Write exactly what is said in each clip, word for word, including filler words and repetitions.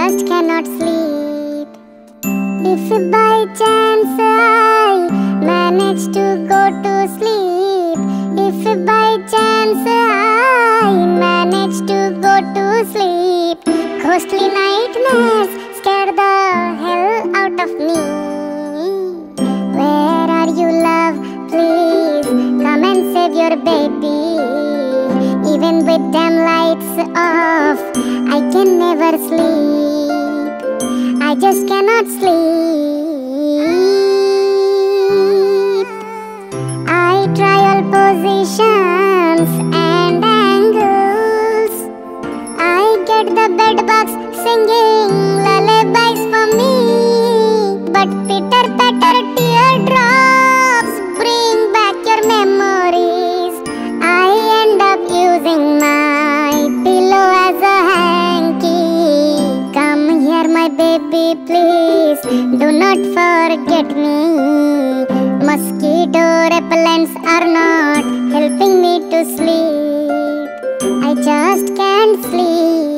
just cannot sleep. If by chance I manage to go to sleep, if by chance I manage to go to sleep, ghostly nightmares scare the hell out of me. Where are you, love? Please come and save your baby. Even with them lights off, I can never sleep. I just cannot sleep. I try all positions and angles. I get the bed bugs singing lullabies for me. But pitter patter teardrops bring back your memories. I end up using my pillow as a hanky. Come here, my baby, please do not forget me. Mosquito repellents are not helping me to sleep. I just can't sleep.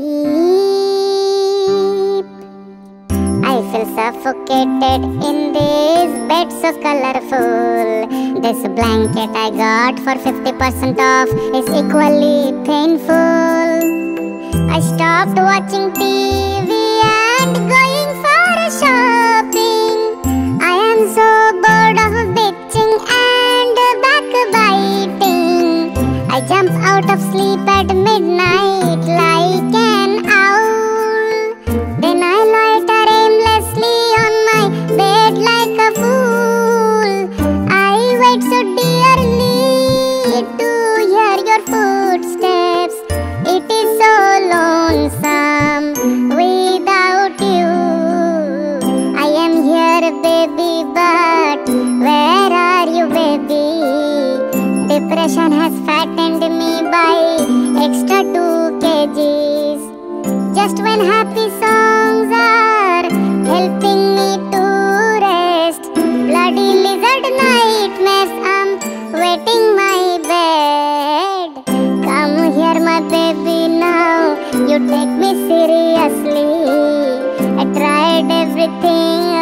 I feel suffocated in this bed so colorful. This blanket I got for fifty percent off is equally painful. I stopped watching T V and going for shopping. I am so bored of bitching and backbiting. I jump out of sleep at midnight like an owl. Then I loiter aimlessly on my bed like a fool. I wait so dearly to hear your footsteps. It is so lonesome without you. I am here, baby, but where are you, baby? Depression has fattened me by extra two kgs. Just when happy songs are helping me to rest, bloody lizard nightmares I'm wetting my bed. Come here, my baby, now you take me seriously. I tried everything